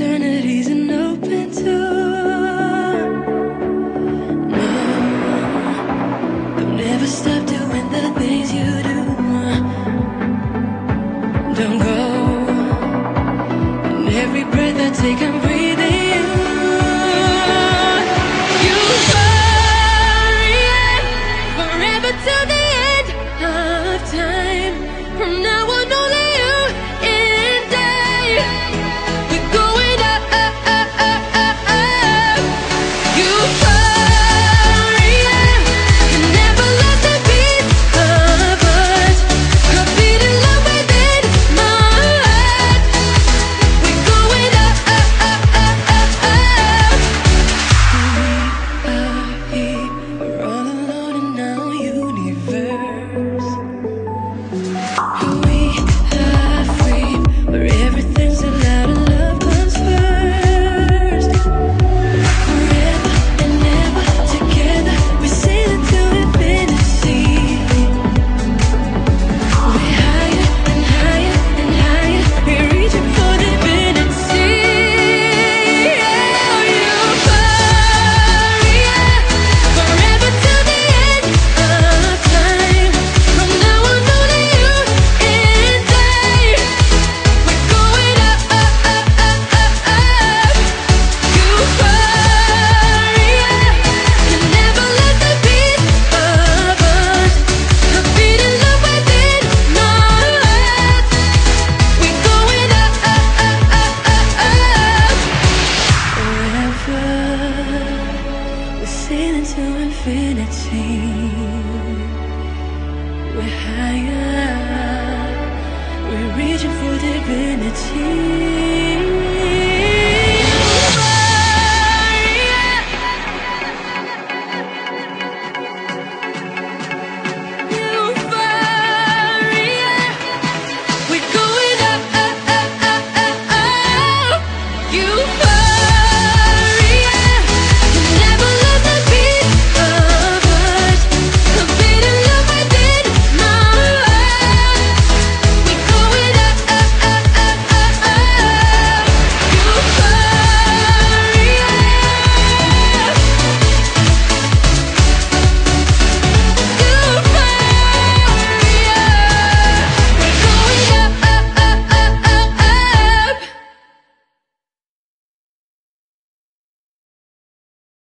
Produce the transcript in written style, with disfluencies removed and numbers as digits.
Eternity's an open door. No, don't ever stop doing the things you do. Don't go. And every breath I take, I'm breathing you. Euphoria, forever till the end of time. From now on, only you and I. We're going up, up, up, up, up, up. Euphoria, can never let the beat of us. A beat in love within my heart. We're going up, up, up, up, up, up. We are here, we're all alone in our universe. We are free, where everything's allowed and love comes first. Forever and ever together, we're sailing to infinity. We're higher and higher and higher, we're reaching for divinity. Euphoria, forever till the end of time. From now on, only you and I. We're going up, up, up, up, up, up. Euphoria, can never let the beat of us. A beat in love within my heart. We're going up, up, up, up, up, up. Forever, we're sailing to infinity. We're higher, we're reaching for divinity.